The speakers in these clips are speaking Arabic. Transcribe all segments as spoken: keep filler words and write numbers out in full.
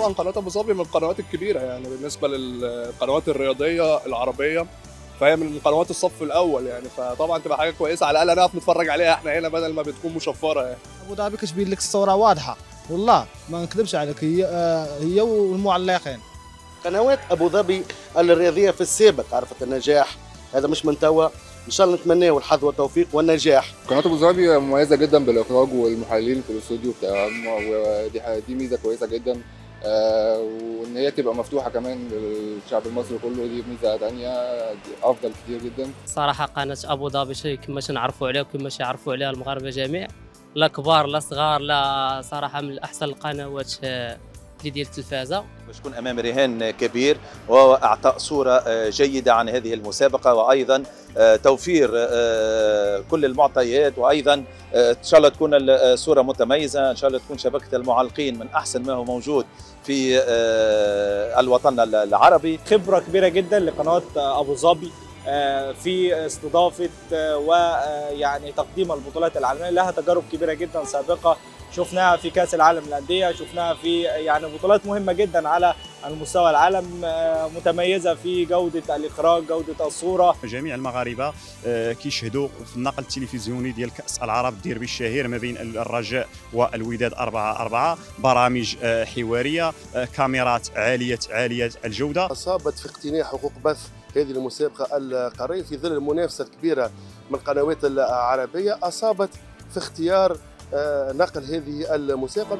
طبعا قناه ابو ظبي من القنوات الكبيره يعني بالنسبه للقنوات الرياضيه العربيه، فهي من قنوات الصف الاول يعني، فطبعا تبقى حاجه كويسه على الاقل نعرف نتفرج عليها احنا هنا بدل ما بتكون مشفره يعني. ابو ظبي كتبين لك الصوره واضحه والله ما نكذبش عليك، هي هي والمعلقين. قنوات ابو ظبي الرياضيه في السابق عرفت النجاح، هذا مش من توا، ان شاء الله نتمناه الحظ والتوفيق والنجاح. قناه ابو ظبي مميزه جدا بالاخراج والمحللين في الاستوديو بتاعهم، ودي دي ميزه كويسه جدا، آه وان هي تبقى مفتوحه كمان للشعب المصري كله، دي ميزه ثانيه افضل كتير جدا. صراحه قناه ابو ظبي شيء كما نعرفوا عليه وكما يعرفوا عليها المغاربه جميع، لا كبار لا صغار، لا صراحه من احسن القنوات ديال التلفازه. باش تكون امام رهان كبير واعطاء صوره جيده عن هذه المسابقه، وايضا توفير كل المعطيات، وايضا ان شاء الله تكون الصوره متميزه، ان شاء الله تكون شبكه المعلقين من احسن ما هو موجود في الوطن العربي. خبره كبيره جدا لقناه ابو ظبي في استضافه ويعني تقديم البطولات العالميه، لها تجارب كبيره جدا سابقه، شفناها في كاس العالم للانديه، شفناها في يعني بطولات مهمه جدا على المستوى العالم، متميزه في جوده الاخراج، جوده الصوره. جميع المغاربه كيشهدوا في النقل التلفزيوني ديال كاس العرب الديربي الشهير ما بين الرجاء والوداد أربعة أربعة، برامج حواريه، كاميرات عاليه عاليه الجوده. اصابت في اقتناء حقوق بث هذه المسابقه القاريه في ظل المنافسه الكبيره من القنوات العربيه، اصابت في اختيار نقل هذه المسابقة.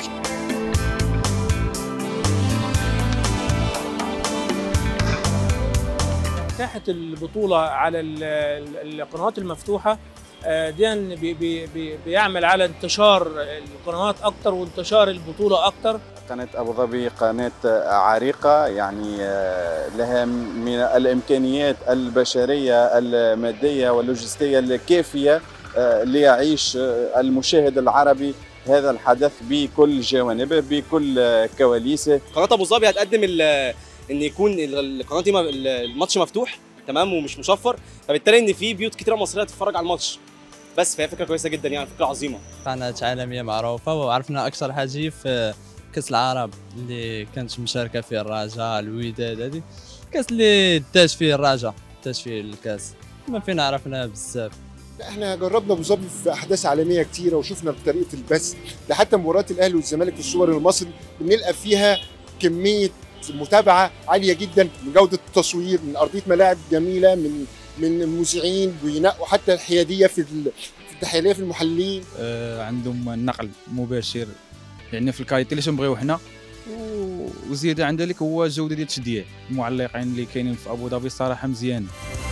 إتاحة البطولة على القنوات المفتوحة دي بي بي بيعمل على انتشار القنوات أكتر وانتشار البطولة أكتر. قناة أبو ظبي قناة عريقة، يعني لها من الإمكانيات البشرية المادية واللوجستية الكافية ليعيش المشاهد العربي هذا الحدث بكل جوانبه بكل كواليسه. قناه ابو ظبي هتقدم ان يكون القناه دي الماتش مفتوح تمام ومش مشفر، فبالتالي ان في بيوت كتيره مصريه تتفرج على الماتش بس، فهي فكره كويسه جدا يعني، فكره عظيمه. قناه عالميه معروفه وعرفنا اكثر حاجه في كاس العرب اللي كانت مشاركه فيه الرجاء الوداد، هذه كاس اللي داز فيه الرجاء داز فيه الكاس، ما فينا عرفنا بزاف. احنا جربنا ابو ظبي في احداث عالميه كتيره وشفنا بطريقه البث، ده حتى مباريات الاهلي والزمالك في السوبر المصري بنلقى فيها كميه متابعه عاليه جدا، من جوده التصوير، من ارضيه ملاعب جميله، من من المذيعين بينقوا حتى الحياديه في في التحليليه في المحللين. آه عندهم نقل مباشر يعني في الكاليتي اللي تنبغيو حنا، وزياده عن ذلك هو الجوده ديال التشجيع، المعلقين اللي كاينين في ابو ظبي الصراحه مزيان.